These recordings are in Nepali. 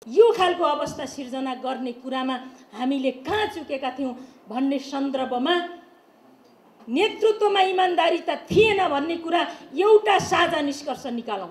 यो खालको अवस्था सिर्जना गर्ने कुरामा हामीले कहाँ चुकेका थियौं भन्ने सन्दर्भमा नेतृत्वमा इमानदारीता थिएन भन्ने कुरा एउटा साझा निष्कर्ष निकालौं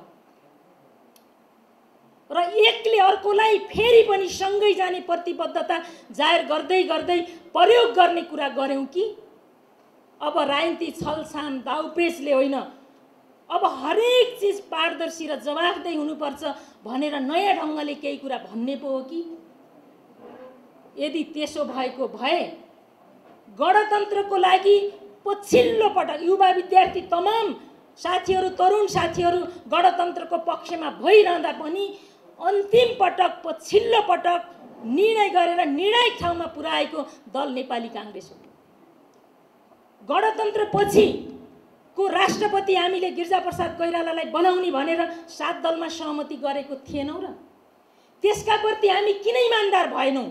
र एकले अर्कोलाई फेरि पनि सँगै जाने प्रतिबद्धता जाहेर गर्दै गर्दै प्रयोग गर्ने कुरा गर्यौं कि अब राजनीति छलछाम दाउपेचले होइन, अब हरेक चीज पारदर्शी र जवाफदेही हुनुपर्छ भनेर नयाँ ढंगले केही कुरा भन्ने पो हो कि? यदि त्यसो भएको भए गणतन्त्रको लागि पछिल्लो पटक युवा विद्यार्थी तमाम साथीहरू, तरुण साथीहरू गणतन्त्रको पक्षमा भइरहँदा पनि अन्तिम पटक पछिल्लो पटक निर्णय गरेर निर्णायक ठाउँमा पुर्याएको दल नेपाली कांग्रेस हो। गणतन्त्र पछि को राष्ट्रपति हामीले गिरिजाप्रसाद कोइरालालाई बनाउने भनेर 7 दलमा सहमति गरेको थिएनौं र त्यसका प्रति हामी किन इमानदार भएनौं?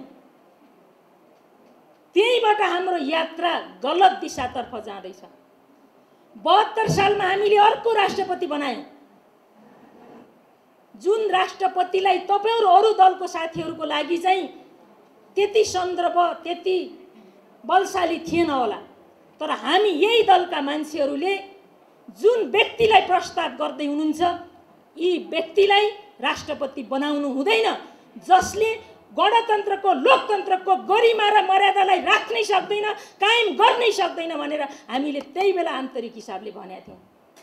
त्यहीबाट हाम्रो यात्रा गलत दिशातर्फ जाँदैछ। 72 सालमा हामीले अर्को राष्ट्रपति बनायौं, जुन राष्ट्रपतिलाई तपाईहरु अरु दलको साथीहरुको लागि चाहिँ त्यति सन्दर्भ त्यति बलशाली थिएन होला, तर हामी यही दलका मान्छेहरूले जुन व्यक्तिलाई प्रस्ताव गर्दै हुनुहुन्छ यी व्यक्तिलाई राष्ट्रपति बनाउनु हुँदैन, जसले गणतन्त्रको लोकतन्त्रको गरिमा र मर्यादालाई राख्नै सक्दैन, कायम गर्नै सक्दैन भनेर हामीले त्यही बेला आन्तरिक हिसाबले भनेका थियौं।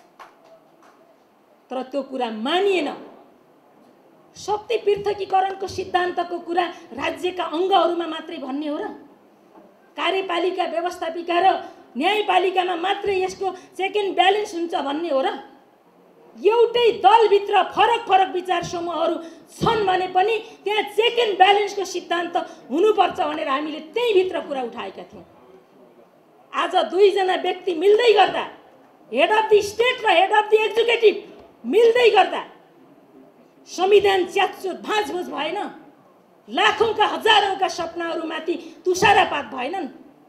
तर त्यो कुरा मानिएन। शक्ति पृथकीकरणको सिद्धान्तको कुरा राज्यका अङ्गहरुमा मात्रै भन्ने हो र? कार्यपालिका, व्यवस्थापिका र न्यायपालिकामा मात्रै यसको चेक एन्ड ब्यालेन्स हुन्छ भन्ने हो र? एउटै दलभित्र फरक फरक विचार समूहहरू छन् भने पनि त्यहाँ चेक एन्ड ब्यालेन्सको सिद्धान्त हुनुपर्छ भनेर हामीले त्यही भित्र कुरा उठाएका थियौं। आज दुईजना व्यक्ति मिल्दै गर्दा, हेड अफ द स्टेट र हेड अफ द एक्जिक्युटिभ मिल्दै गर्दा संविधान च्यातचुत भाँचभुँच भएन? लाखौंका हजारौंका सपनाहरूमाथि तुषारपात भएनन्?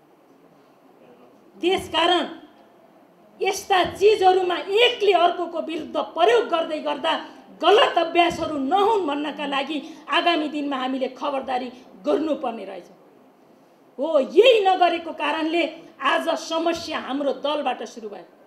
त्यसकारण यस्ता चीजहरुमा एकले अर्कोको विरुद्ध प्रयोग गर्दै गर्दा गलत अभ्यासहरू नहुन् भन्नका लागि आगामी दिनमा हामीले खबरदारी गर्नुपर्ने रहेछ। हो, यही नगरेको कारणले आज समस्या हाम्रो दलबाट सुरु भयो।